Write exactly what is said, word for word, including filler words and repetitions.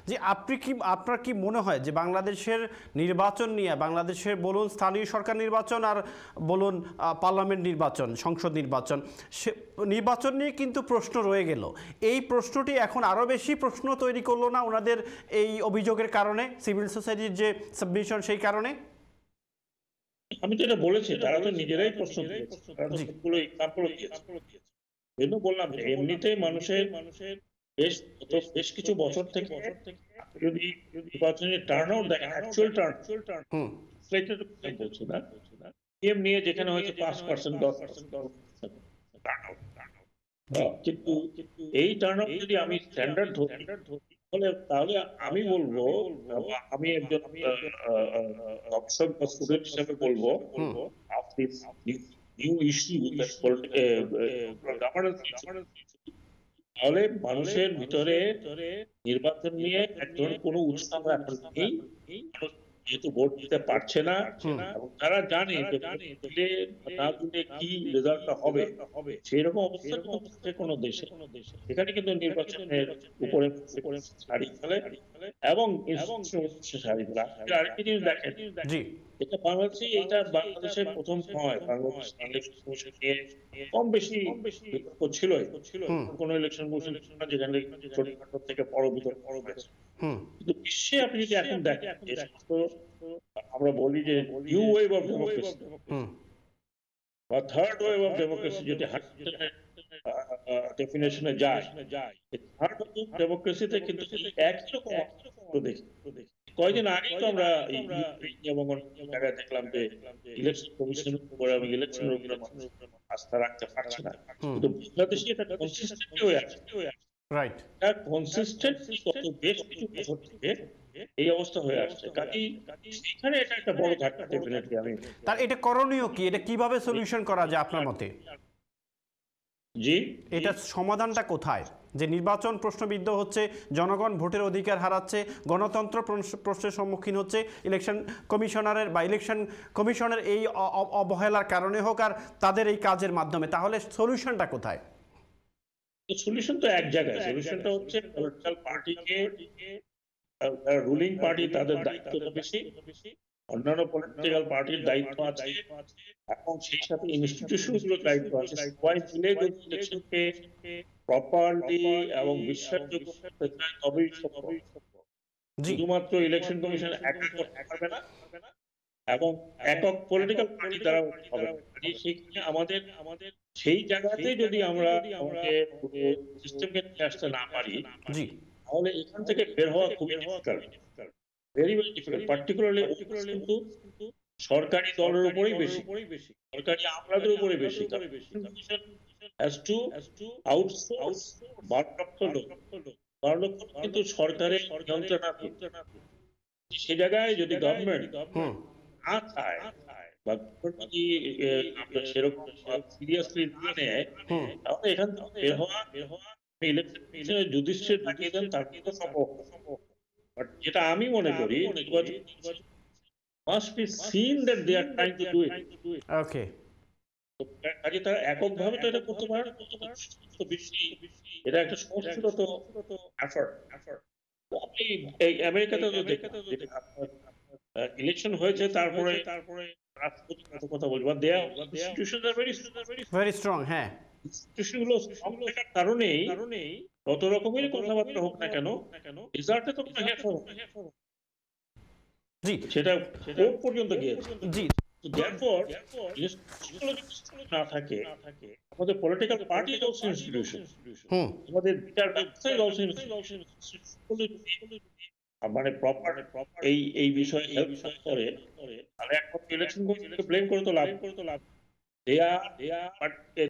যে আপনি কি আপনার কি মনে হয় যে বাংলাদেশের নির্বাচন নিয়ে বাংলাদেশের বলুন স্থানীয় সরকার নির্বাচন আর বলুন পার্লামেন্ট নির্বাচন সংসদ নির্বাচন সে নির্বাচন নিয়ে কিন্তু প্রশ্ন রয়ে গেল, এই প্রশ্নটি এখন আরও বেশি প্রশ্ন তৈরি করলো না ওনাদের এই অভিযোগের কারণে, সিভিল সোসাইটির যে সাবমিশন সেই কারণে? আমি তো এটা বলেছি, তারা তো নিজেরাই প্রশ্ন তুলেছে, তারা তো সবগুলো এক্সাম্পল দিয়েছে। এই বললাম যে এমনিতে মানুষের মানুষের বেশ বেশ কিছু বছর থেকে যদি নির্বাচনী টার্ন আউট দেখেন, অ্যাকচুয়াল টার্ন হুম সেটা বলছি না, পিএম নিয়ে যেখানে হয়তো পাঁচ পার্সেন্ট দশ পার্সেন্ট টার্ন আউট, কিন্তু এই টার্ন আউট যদি আমি স্ট্যান্ডার্ড ধরি তাহলে তাহলে আমি বলবো, আমি একজন গবেষক বা স্টুডেন্ট হিসেবে বলবো, আপনি নিউ ইস্যু তাহলে মানুষের ভিতরে নির্বাচন নিয়ে একজন কোনো উৎসাহ এখন নেই, যেহেতু ভোট দিতে পারছে না এবং তারা জানে যে না দিলে কি রেজাল্টটা হবে, সেই রকম অবস্থা হচ্ছে কোনো দেশে, এখানে কিন্তু নির্বাচনের উপরে ছাড়িয়ে ফেলে এবং ছাড়িয়ে ফেলে। আরেকটি জিনিস দেখেন, এটা বাংলাদেশে এটা বাংলাদেশের প্রথম হয়, বাংলাদেশ ইলেকশন কমিশন নিয়ে কম বেশি বিতর্ক ছিল, কোন ইলেকশন কমিশন যেখানে ছোটখাটো থেকে বড় বিতর্ক বড় হয়েছে, কিন্তু বিশ্বে আপনি যদি এখন দেখেন আমরা বলি যে নিউ ওয়েভ অফ ডেমোক্রেসি বা থার্ড ওয়েভ অফ ডেমোক্রেসি যেটা ডেফিনেশনে যায়, থার্ড ওয়েভ অফ ডেমোক্রেসিতে কিন্তু একই রকম দেখি। কয়েকদিন আগেই তো আমরা এবং জায়গায় দেখলাম যে ইলেকশন কমিশনের উপরে এবং ইলেকশনের উপরে মানুষ আস্থা রাখতে পারছে না, কিন্তু বাংলাদেশে এটা কনসিস্টেন্টলি হয়ে আছে, রাইট, এটা কনসিস্টেন্টলি কত বেশ কিছু বছর থেকে এই অবস্থা হয়ে আসছে, কাজেই এখানে এটা একটা বড় ধাক্কা ডেফিনেটলি। আমি তার এটা করণীয় কি, এটা কিভাবে সলিউশন করা যায় আপনার মতে? জি, এটা সমাধানটা কোথায়? যে নির্বাচন প্রশ্নবিদ্ধ হচ্ছে, জনগণ ভোটের অধিকার হারাচ্ছে, গণতন্ত্র প্রশ্নের সম্মুখীন হচ্ছে ইলেকশন কমিশনারের বা ইলেকশন কমিশনের এই অবহেলার কারণে হোক আর তাদের এই কাজের মাধ্যমে, তাহলে সলিউশনটা কোথায়? সলিউশন তো এক জায়গায়, সলিউশনটা হচ্ছে পলিটিক্যাল পার্টিকে, রুলিং পার্টি তাদের দায়িত্বটা বেশি, অন্যান্য পলিটিক্যাল পার্টির দায়িত্ব আছে এবং সেই সাথে ইনস্টিটিউশনগুলোর দায়িত্ব আছে, সবাই মিলে যদি ইলেকশনকে প্রপারলি এবং বিশ্বাসযোগ্য করতে চায় তবেই সম্ভব। শুধুমাত্র ইলেকশন কমিশন একা করতে পারবে না এবং একক পলিটিক্যাল পার্টি দ্বারা হবে না, সেখানে আমাদের আমাদের সেই জায়গাতে যদি আমরা আমাদের সিস্টেমকে নিয়ে আসতে না পারি তাহলে এখান থেকে বের হওয়া খুবই difficult, very very difficult, particularly কিন্তু সরকারি দলের উপরেই বেশি, সরকারি আমলাদের উপরে বেশি, হ্যাজ টু আউটসোর্স বারো লক্ষ লোক, বারো লক্ষ কিন্তু সরকারের নিয়ন্ত্রণ আছে, সে জায়গায় যদি গভর্নমেন্ট না চায় বা যদি সেরকম সিরিয়াসলি না নেয় তাহলে এখান থেকে বের হওয়া বের হওয়া ইলেকশন জুডিশিয়াল ডাকিয়ে দেন, তার কিন্তু সম্ভব। বাট যেটা আমি মনে করি must be seen that they are trying to do it. Okay. কাজে তারা এককভাবে তো এটা করতে পারে না, তো বেশি এটা একটা সমষ্টিগত এফর্ট। আপনি এই আমেরিকাতে তো দেখেন ইলেকশন হয়েছে, তারপরে তারপরে রাষ্ট্রপতি কথা বলবো, দেয়া ইনস্টিটিউশনস আর ভেরি ভেরি স্ট্রং, হ্যাঁ, ইনস্টিটিউশনগুলো স্ট্রং থাকার কারণেই কারণেই কত রকমের কথাবার্তা হোক না কেন রেজাল্টে তো কোনো হেরফের হবে না, জি, সেটা কোর্ট পর্যন্ত গিয়েছে, জি। Therefore, না থাকে আমাদের political party is also institution, আমাদের বিচার ব্যবস্থা ইজ অলসো ইনস্টিটিউশন, মানে প্রপার এই এই বিষয়ে হেল্প করে, তাহলে এখন ইলেকশন কমিশনকে ব্লেম করে তো লাভ, দেয়া দেয়া